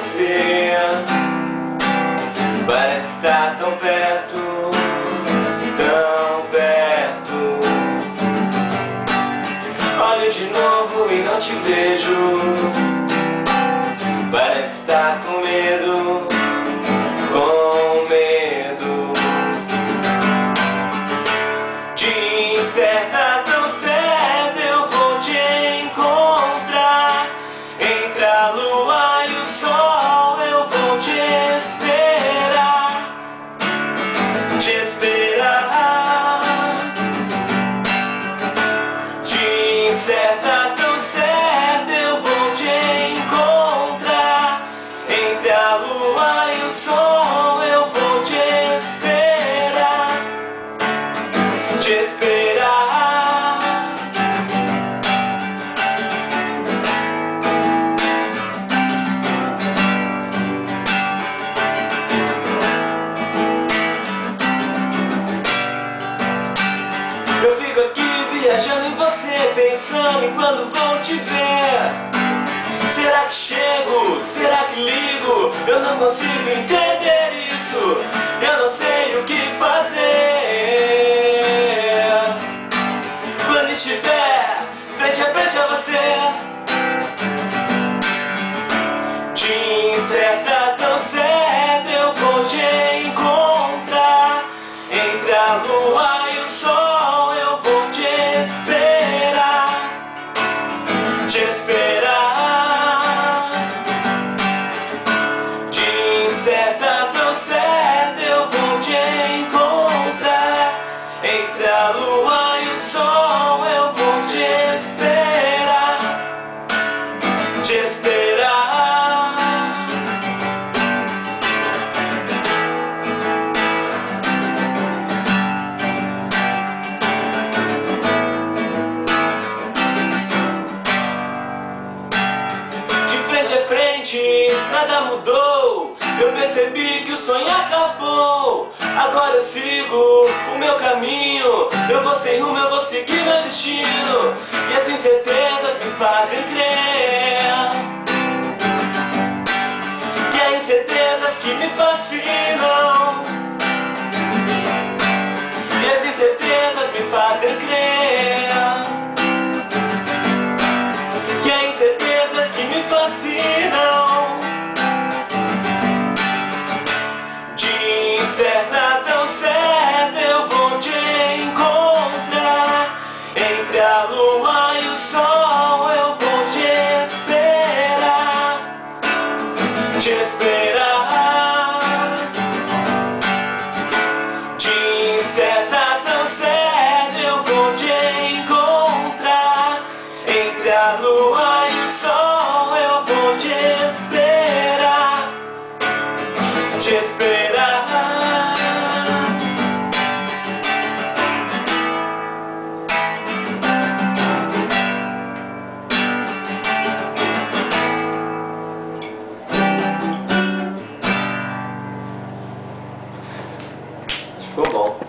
você. Parece estar tão perto, tão perto. Olho de novo e não te vejo. Parece estar com medo, com medo. De certa tão certa eu vou te encontrar. Entre a lua e o sol eu vou te esperar. Te esperar. De certa tão certa eu vou te encontrar. Entre a lua e o sol eu vou te esperar. Te esperar. Eu fico aqui viajando em você, pensando em quando vou te ver. Será que chego? Será que ligo? Eu não consigo entender isso. Eu não sei o que fazer. Quando estiver frente a você, de certa tão certa eu vou te encontrar. Entre a lua e o sol eu vou te esperar. Te esperar. De certa tão certa eu vou te encontrar. Entre a lua e o sol eu vou te esperar. Te esperar. De frente a frente, nada mudou. Eu percebi que o sonho acabou. Agora eu sigo o meu caminho. Eu vou sem rumo, eu vou seguir meu destino. E as incertezas me fazem crer que há incertezas que me fascinam. E as incertezas me fazem crer que há incertezas que me fascinam. De certa tão certa eu vou te encontrar. Entre a lua e o sol eu vou te esperar. Te esperar. De certa tão certa eu vou te encontrar. Entre a lua e o sol eu vou te esperar. Te esperar. Ficou bom.